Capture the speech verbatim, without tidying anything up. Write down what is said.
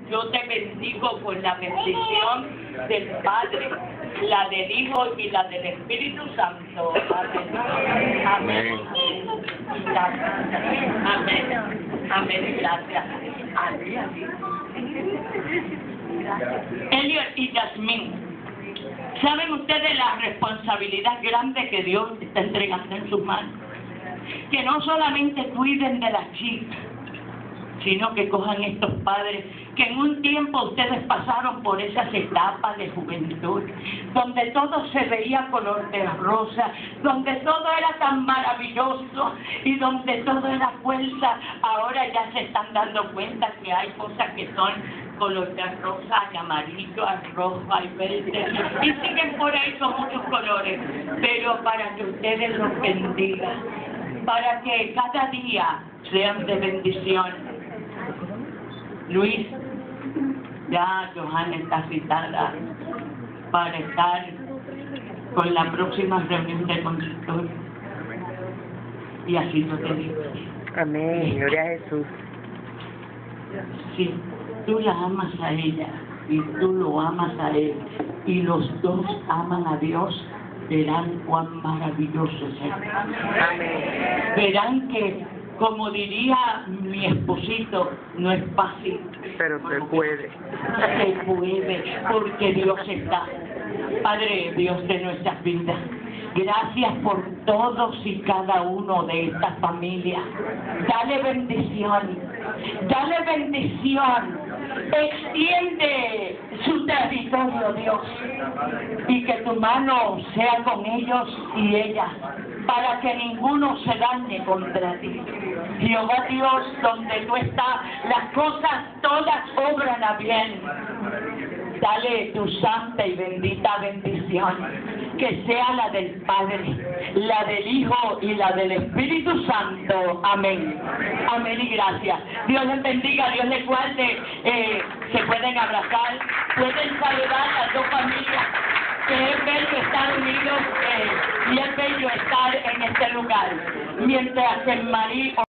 Yo te bendigo con la bendición del Padre, la del Hijo y la del Espíritu Santo. Amén. Amén. Amén. Amén. Amén. Gracias. Elliot y Yasmín, ¿saben ustedes la responsabilidad grande que Dios está entregando en sus manos? Que no solamente cuiden de las chicas, sino que cojan estos padres que en un tiempo ustedes pasaron por esas etapas de juventud, donde todo se veía color de rosa, donde todo era tan maravilloso y donde todo era fuerza. Ahora ya se están dando cuenta que hay cosas que son color de rosa, hay amarillo, hay rojo, hay verde, y siguen por ahí con muchos colores, pero para que ustedes los bendigan, para que cada día sean de bendición. Luis, ya Johanna está citada para estar con la próxima reunión de consultorio. Y así lo te digo. Amén, gloria a Jesús. Sí, tú la amas a ella y tú lo amas a él, y los dos aman a Dios, verán cuán maravilloso es él. Amén. Verán que, como diría mi esposito, no es fácil, Pero se puede. se puede, porque Dios está. Padre Dios de nuestras vidas, gracias por todos y cada uno de estas familias. Dale bendición, dale bendición, extiende su territorio, Dios, y que tu mano sea con ellos y ellas, para que ninguno se dañe contra ti. Jehová Dios, donde tú estás, las cosas todas obran a bien. Dale tu santa y bendita bendición, que sea la del Padre, la del Hijo y la del Espíritu Santo. Amén. Amén y gracias. Dios les bendiga, Dios les guarde. Eh, se pueden abrazar, pueden saludar a las dos familias, que es bello estar unidos eh, y es bello estar en este lugar. Mientras en María